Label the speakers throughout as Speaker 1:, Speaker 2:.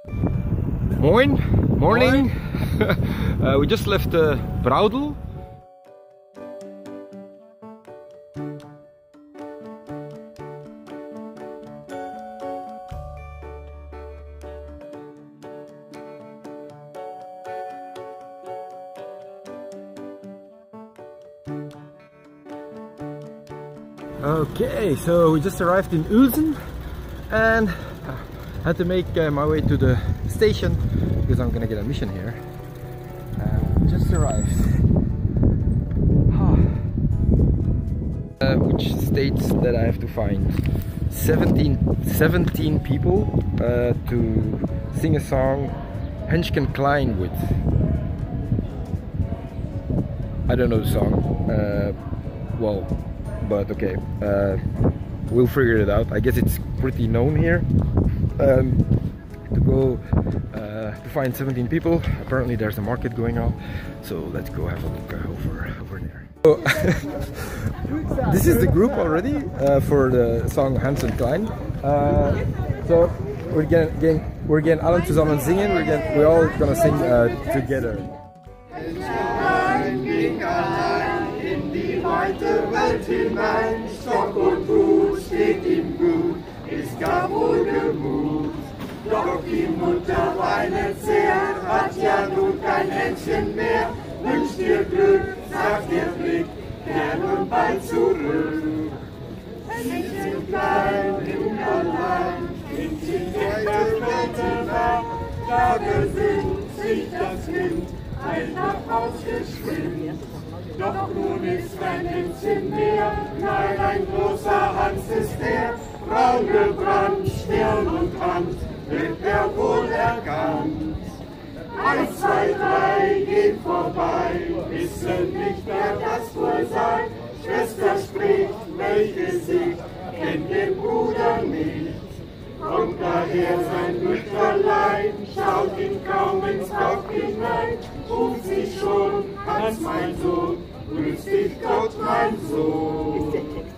Speaker 1: Morning. We just left Braudel. Okay, so we just arrived in Uelzen and I had to make my way to the station because I'm gonna get a mission here. Just arrived. Which states that I have to find 17 people to sing a song Henschken Klein with. I don't know the song. Well, but okay, we'll figure it out. I guess it's pretty known here. To go to find 17 people. Apparently there's a market going on, so let's go have a look over there. So, this is the group already for the song Henschken Klein. So we're getting alle zusammen singen. We're all gonna sing together.
Speaker 2: Weite Welt hinein, Stock und Hut steht ihm gut, ist gar wohlgemut. Doch die Mutter weinet sehr, hat ja nun kein Händchen mehr. Wünscht ihr Glück, sagt ihr Blick, kehr nun bald zurück. Händchen klein, im allein, in die weite Welt hinein, da besinnt sich das Kind, eilt nach Haus geschwind. Doch nun ist kein Händchen mehr, nein, ein großer Hans ist er, braun gebrannt, Stirn und Hand, wird er wohl erkannt. 1, 2, 3 gehen vorbei, wissen nicht, wer das wohl sei. Schwester spricht, welches Gesicht, kennt den Bruder nicht. Kommt daher sein Mütterlein, schaut ihn kaum ins Bauch hinein, ruft sie schon, Hans mein Sohn, grüß dich Gott mein Sohn.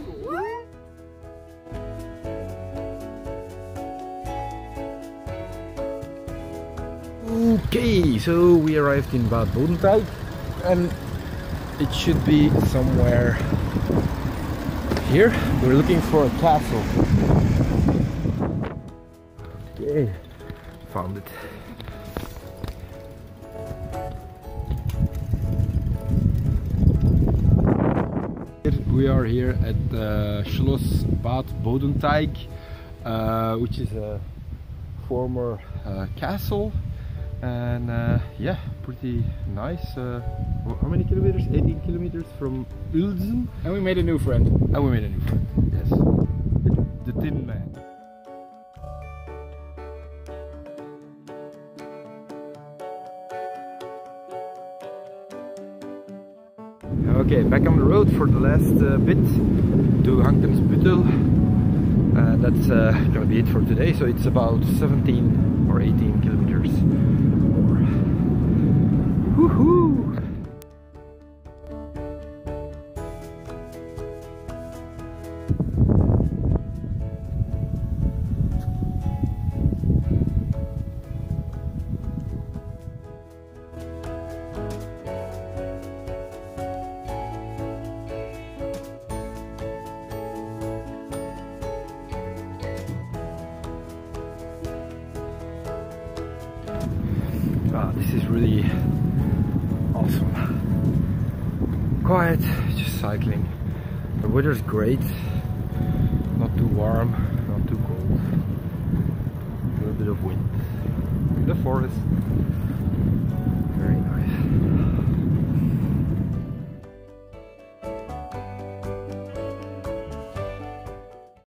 Speaker 1: Okay, so we arrived in Bad Bodenteig and it should be somewhere here. We're looking for a castle. Okay, found it. We are here at Schloss Bad Bodenteig, which is a former castle, and yeah, pretty nice. How many kilometers? 18 kilometers from Uelzen.
Speaker 3: And we made a new friend.
Speaker 1: And we made a new friend, yes. The Tin Man. Okay, back on the road for the last bit to Hankensbüttel. That's gonna be it for today. So it's about 17 or 18 kilometers more. Woohoo! Wow, this is really awesome. Quiet, just cycling. The weather's great, not too warm, not too cold. A little bit of wind in the forest.